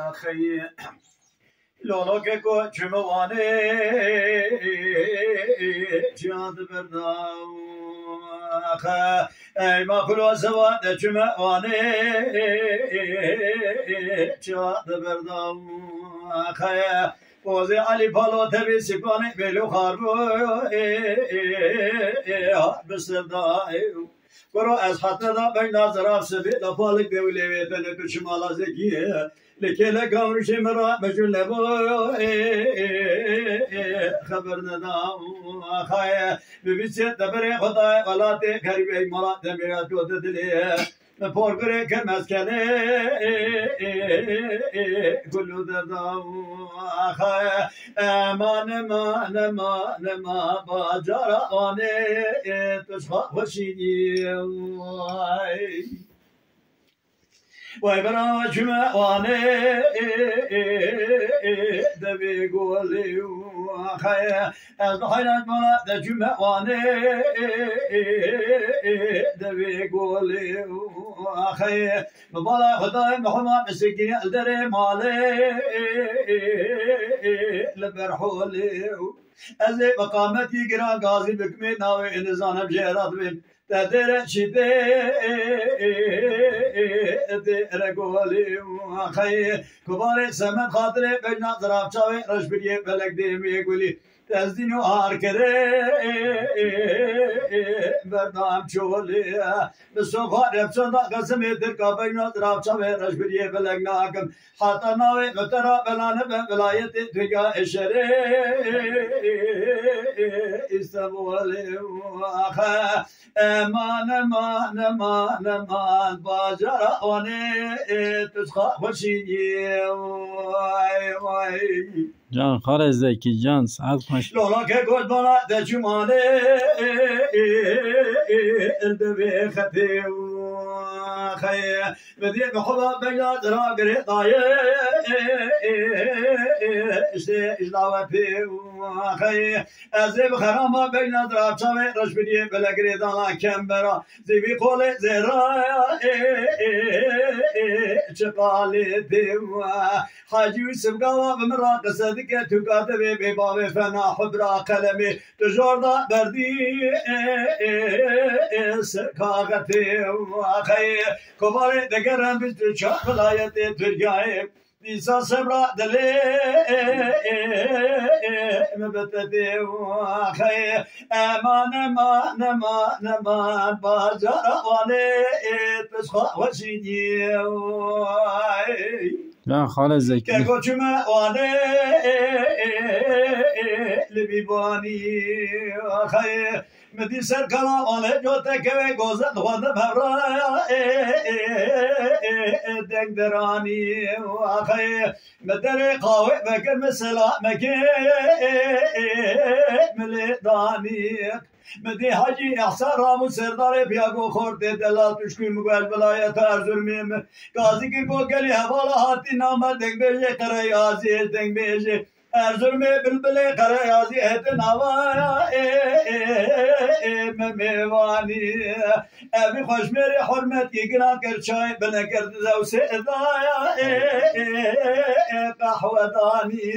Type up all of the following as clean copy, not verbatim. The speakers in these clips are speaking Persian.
خي لولو كو جمواني جاد برداو خا اي ما كل زواد جمواني جاد برداو خا وزي علي بالو تبي سيباني بلو خاربو بسردايو برو از حتی دا بین نظرات سبی لپالک بیولی بین بشمال زکیه لکیل گامرش مرا مجول نبو خبر ندام خای ببیسید دبر خدای غلاتی کریبی مالا دمیرات دو دلیه پرگره که مسکنه گلو دردام خای امان ما باجارا آنه تشخا خوشینی وای برا جمعانه دبی گولی خای از حیرت مالا د جمعانه دبی گولی خای بالا خدای محمد مسکین الدر ماله لبرحولی از مقامتی گران غازی بکمی ناوی انزانم جهرات بیم تدر شده رگولی خی کبار سمت خاطر بجنا ضرب چاوی رشبیه بلک دیمی گولی تزدینو هار کره بردام چولی بسوخا رفچان دا قسم در کا بجنا ضرب چاوی رشبیه بلک ناکم حتی ناوی مترا بلانه بلایت دنیا اشره استمولی خی امان باجارا آنه تشخا خوشینی وای جان خالص زکی جان سعد خوش لولا که گل بالا دجمانه اردوی خطی خی بدی بخدا بجاد را گره دایه اشته اجلاوتی خی از بخرام بجاد را چاوی رشبیه بلگری دانا کمبرا زیبی قول زیرا چقالی دیو حاجی یوسف قوا بمرا قصدی که تو کاتبی بی باب فنا حبرا قلمی تجوردا بردی سکاغتی خی کبار دگرم بیت چا ولایت ترگای دیسا سبرا دلی مبتدی خی امان باجارا وانه تشخا وشینی جان خالص زکی که کوچمه وانه لبیبانی خی مدی سر کلا آله جوته که گوزد خود ببرا دنگ درانی آخی مدر قاوه بکر مثلا مکی ملی دانی مدی حاجی احسان رامو سردار بیاگو خورده دلال تشکوی مگوش بلایت ارزرمیم گازی که گو گلی حوالا حاتی نامر دنگ بیجه قریازی دنگ بیجه ارزرمی بلبل قریازی هت نوایا میوانی ابی خوش میری حرمت کی گران کر چای بنا کرد زوس ادایا قهوه دانی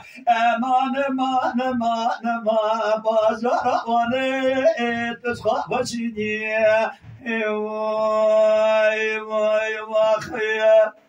امان بازار وانه تشخا بشینی وای واخیا